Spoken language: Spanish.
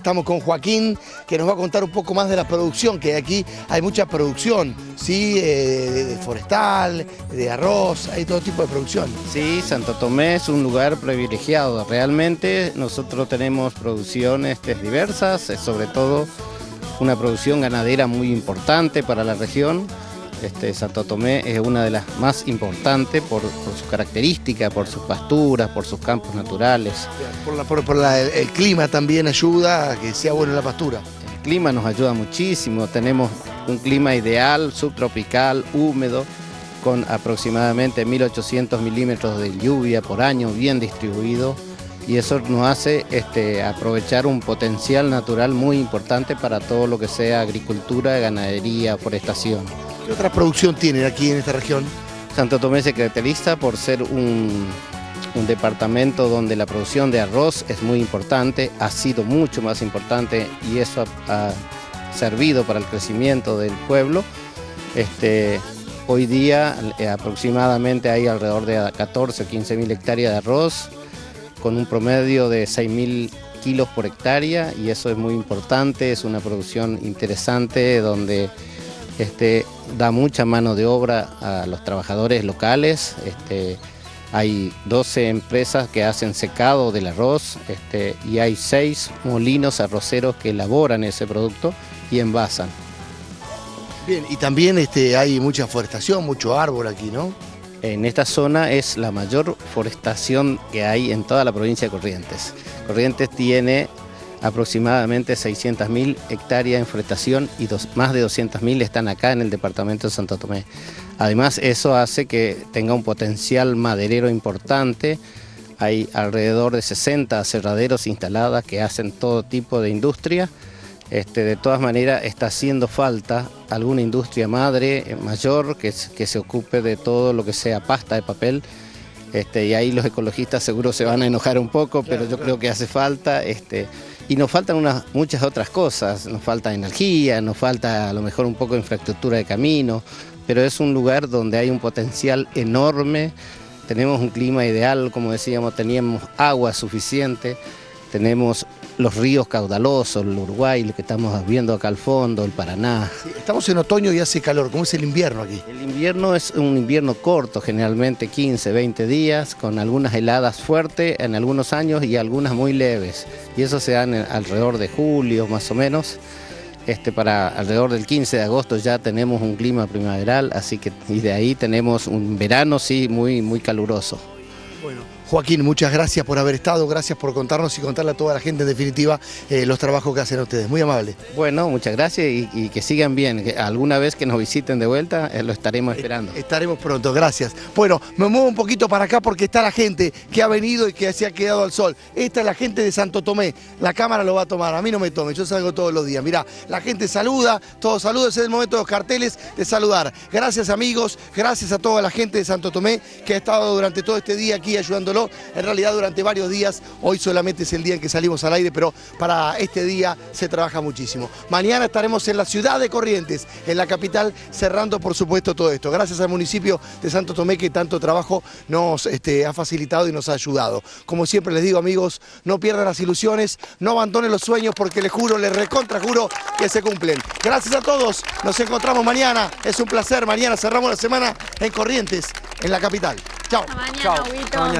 estamos con Joaquín, que nos va a contar un poco más de la producción, que aquí hay mucha producción, ¿sí? De forestal, de arroz, hay todo tipo de producción. Sí, Santo Tomé es un lugar privilegiado. Realmente nosotros tenemos producciones diversas, sobre todo una producción ganadera muy importante para la región. Santo Tomé es una de las más importantes por sus características, por sus pasturas, por sus campos naturales. El clima también ayuda a que sea bueno la pastura. El clima nos ayuda muchísimo, tenemos un clima ideal, subtropical, húmedo, con aproximadamente 1800 milímetros de lluvia por año, bien distribuido, y eso nos hace aprovechar un potencial natural muy importante para todo lo que sea agricultura, ganadería, forestación. ¿Qué otra producción tienen aquí en esta región? Santo Tomé se caracteriza por ser un departamento donde la producción de arroz es muy importante, ha sido mucho más importante y eso ha servido para el crecimiento del pueblo. Hoy día aproximadamente hay alrededor de 14 o 15 mil hectáreas de arroz con un promedio de 6.000 kilos por hectárea y eso es muy importante, es una producción interesante donde da mucha mano de obra a los trabajadores locales. Hay 12 empresas que hacen secado del arroz y hay 6 molinos arroceros que elaboran ese producto y envasan. Bien, y también hay mucha forestación, mucho árbol aquí, ¿no? En esta zona es la mayor forestación que hay en toda la provincia de Corrientes. Corrientes tiene aproximadamente 600.000 hectáreas en forestación y más de 200.000 están acá en el departamento de Santo Tomé. Además, eso hace que tenga un potencial maderero importante. Hay alrededor de 60 aserraderos instaladas que hacen todo tipo de industria. De todas maneras, está haciendo falta alguna industria madre mayor que se ocupe de todo lo que sea pasta de papel. Y ahí los ecologistas seguro se van a enojar un poco, pero yo creo que hace falta. Y nos faltan muchas otras cosas, nos falta energía, nos falta a lo mejor un poco de infraestructura de camino, pero es un lugar donde hay un potencial enorme, tenemos un clima ideal, como decíamos, teníamos agua suficiente, tenemos los ríos caudalosos, el Uruguay, lo que estamos viendo acá al fondo, el Paraná. Sí, estamos en otoño y hace calor, ¿cómo es el invierno aquí? El invierno es un invierno corto, generalmente 15, 20 días, con algunas heladas fuertes en algunos años y algunas muy leves. Y eso se dan alrededor de julio, más o menos. Para alrededor del 15 de agosto ya tenemos un clima primaveral, así que y de ahí tenemos un verano sí muy, muy caluroso. Bueno, Joaquín, muchas gracias por haber estado, gracias por contarnos y contarle a toda la gente en definitiva los trabajos que hacen ustedes. Muy amable. Bueno, muchas gracias y que sigan bien. Que alguna vez que nos visiten de vuelta, lo estaremos esperando. Estaremos pronto, gracias. Bueno, me muevo un poquito para acá porque está la gente que ha venido y que se ha quedado al sol. Esta es la gente de Santo Tomé. La cámara lo va a tomar, a mí no me tome, yo salgo todos los días. Mirá, la gente saluda, todos saludan, es el momento de los carteles de saludar. Gracias amigos, gracias a toda la gente de Santo Tomé que ha estado durante todo este día aquí ayudándolo. En realidad durante varios días, hoy solamente es el día en que salimos al aire, pero para este día se trabaja muchísimo. Mañana estaremos en la ciudad de Corrientes, en la capital, cerrando por supuesto todo esto. Gracias al municipio de Santo Tomé que tanto trabajo nos ha facilitado y nos ha ayudado. Como siempre les digo amigos, no pierdan las ilusiones, no abandonen los sueños porque les juro, les recontra juro que se cumplen. Gracias a todos, nos encontramos mañana, es un placer, mañana cerramos la semana en Corrientes, en la capital. Chao. Hasta mañana, Huguito.